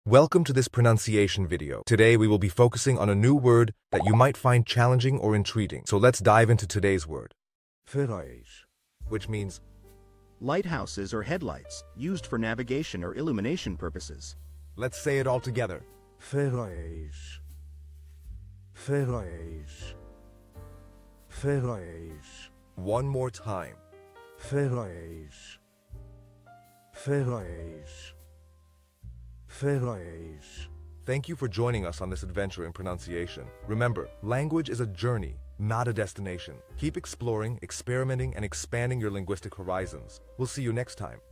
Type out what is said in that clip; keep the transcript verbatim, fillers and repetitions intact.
Welcome to this pronunciation video. Today we will be focusing on a new word that you might find challenging or intriguing. So let's dive into today's word, Faróis, which means lighthouses or headlights, used for navigation or illumination purposes. let's say it all together. Faróis, Faróis, Faróis, One more time. Faróis, Faróis, Faróis. Thank you for joining us on this adventure in pronunciation. Remember, language is a journey, not a destination. Keep exploring, experimenting, and expanding your linguistic horizons. We'll see you next time.